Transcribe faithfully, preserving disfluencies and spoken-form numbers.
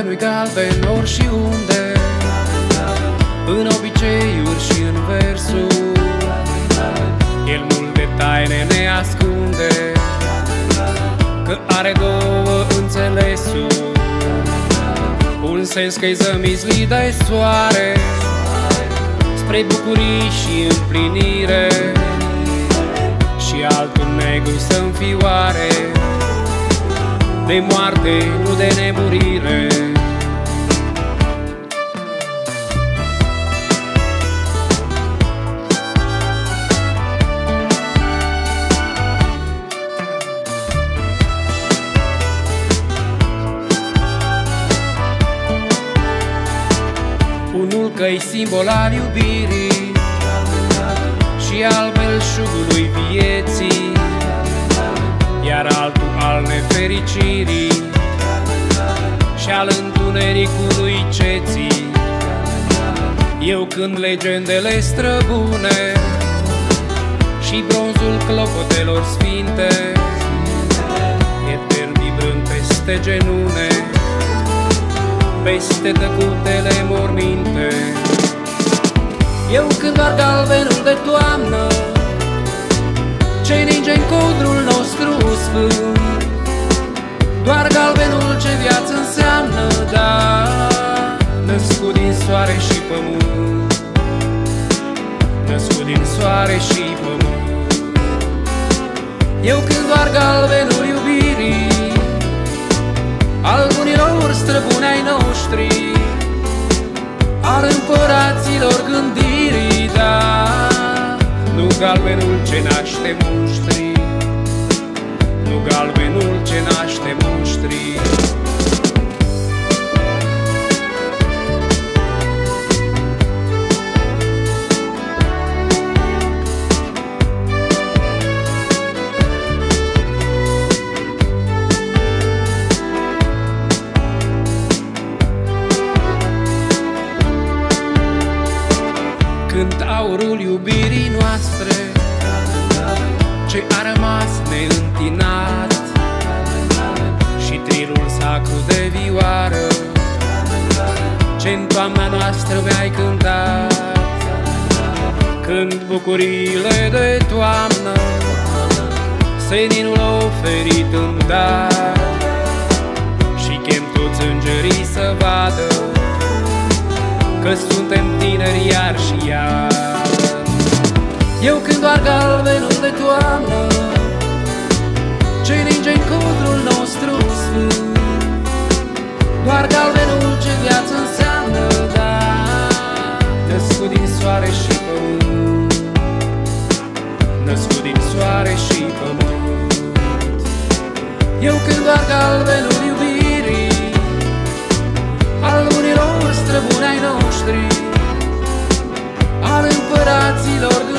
nu-i galben ori și unde, în obiceiuri și în versuri. El multe taine ne ascunde, că are două înțelesuri. Un sens că-i zămislit de soare, spre bucurii și împlinire, și altul negru să înfioare, de moarte, nu de nemurire. Unul că-i simbol al iubirii și al belșugului vieții, iar altul al nefericirii și al întunericului ceții. Eu când legendele străbune și bronzul clopotelor sfinte, etern vibrând peste genune, peste tăcutele morminte. Eu când doar galbenul de toamnă ce ninge-n codrul nostru sfânt, doar galbenul ce viață înseamnă, da, născut din soare și pământ, născut din soare și pământ. Eu când doar galbenul iubirii al bunilor străbuni ai noștri, al împăraților gândirii, da, nu galbenul ce naște muștri, nu galbenul ce naște muștri. Când aurul iubirii noastre ce a rămas neîntinat și trilul sacru de vioară ce-n toamna noastră mi-ai cântat, când bucuriile de toamnă seninul oferit îmi dar, și chem toți îngerii să vadă că suntem tineri iar și iar. Eu când doar galbenul de toamnă ce ninge-n codrul nostru sfânt, doar galbenul ce viață înseamnă, da, născut din soare și pământ, născut din soare și pământ. Eu când doar galbenul iubirii al unilor străbuni ai noștri, al împăraților